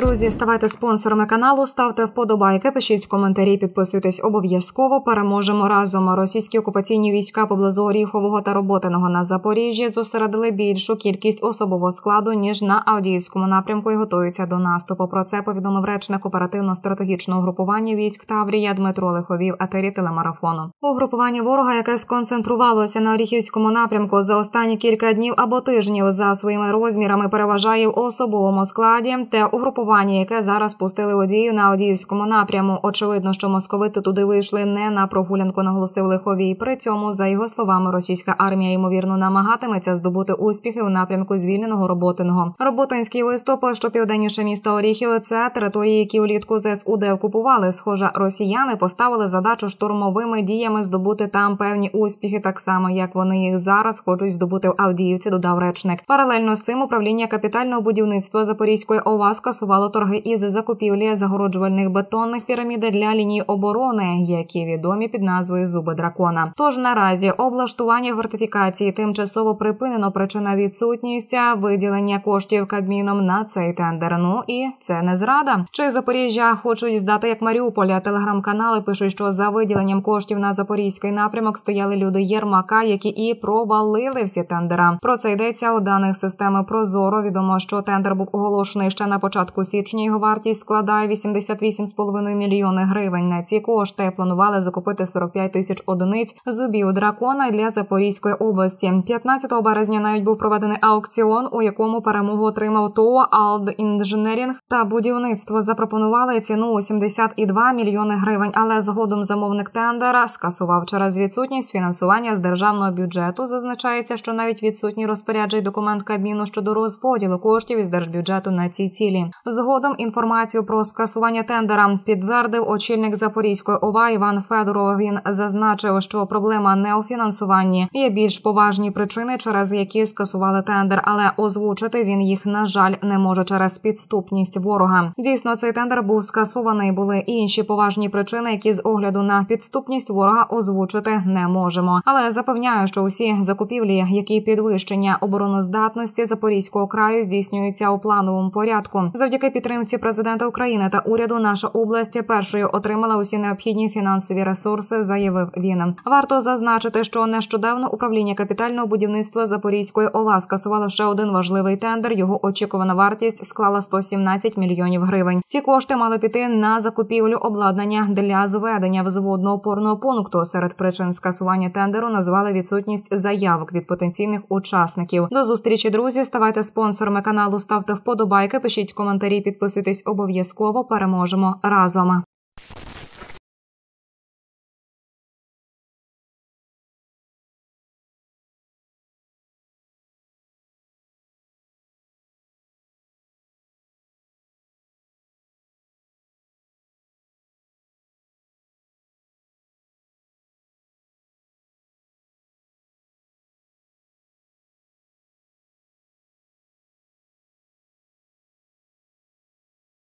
Друзі, ставайте спонсорами каналу, ставте вподобайки, пишіть коментарі, підписуйтесь обов'язково. Переможемо разом. Російські окупаційні війська поблизу Оріхового та Роботиного на Запоріжжі зосередили більшу кількість особового складу, ніж на Авдіївському напрямку і готуються до наступу. Про це повідомив речник оперативно-стратегічного групування військ Таврія Дмитро Лиховій в етері телемарафону. Угрупування ворога, яке сконцентрувалося на Оріхівському напрямку за останні кілька днів або тижнів, за своїми розмірами переважає в особовому складі те угрупування, яке зараз пустили у дію на Авдіївському напряму. Очевидно, що московити туди вийшли не на прогулянку, наголосив Лиховій. При цьому, за його словами, російська армія, ймовірно, намагатиметься здобути успіхи у напрямку звільненого Роботиного. Роботинський виступ, що південніше міста Оріхів, це території, які влітку ЗСУ окупували. Схоже, росіяни поставили задачу штурмовими діями здобути там певні успіхи, так само, як вони їх зараз хочуть здобути в Авдіївці, додав речник. Паралельно з цим управління капітального будівництва Запорізької ОВА скасувало торги із закупівлі загороджувальних бетонних пірамід для лінії оборони, які відомі під назвою «Зуби дракона». Тож наразі облаштування фортифікації тимчасово припинено, причина відсутність виділення коштів Кабміном на цей тендер. Ну і це не зрада. Чи Запоріжжя хочуть здати як Маріуполя? Телеграм-канали пишуть, що за виділенням коштів на запорізький напрямок стояли люди Єрмака, які і провалили всі тендера. Про це йдеться у даних системи Прозоро. Відомо, що тендер був оголошений ще на початку січня. Його вартість складає 88,5 мільйони гривень. На ці кошти планували закупити 45 тисяч одиниць зубів дракона для Запорізької області. 15 березня навіть був проведений аукціон, у якому перемогу отримав ТО «Алдінженерінг» та будівництво. Запропонували ціну у 72 мільйони гривень, але згодом замовник тендера скасував через відсутність фінансування з державного бюджету. Зазначається, що навіть відсутній розпоряджий документ Кабміну щодо розподілу коштів із держбюджету на ці цілі. Згодом інформацію про скасування тендера підтвердив очільник Запорізької ОВА Іван Федоров. Він зазначив, що проблема не у фінансуванні. Є більш поважні причини, через які скасували тендер, але озвучити він їх, на жаль, не може через підступність ворога. Дійсно, цей тендер був скасований. Були інші поважні причини, які з огляду на підступність ворога озвучити не можемо. Але запевняю, що усі закупівлі, які підвищення обороноздатності Запорізького краю, здійснюються у плановому порядку. Завдяки підтримці президента України та уряду наша область першою отримала усі необхідні фінансові ресурси, заявив він. Варто зазначити, що нещодавно управління капітального будівництва Запорізької ОВА скасувало ще один важливий тендер. Його очікувана вартість склала 117 мільйонів гривень. Ці кошти мали піти на закупівлю обладнання для зведення взводного опорного пункту. Серед причин скасування тендеру назвали відсутність заявок від потенційних учасників. До зустрічі, друзі. Ставайте спонсорами каналу, ставте вподобайки, пишіть коментарі, підписуйтесь обов'язково. Переможемо разом.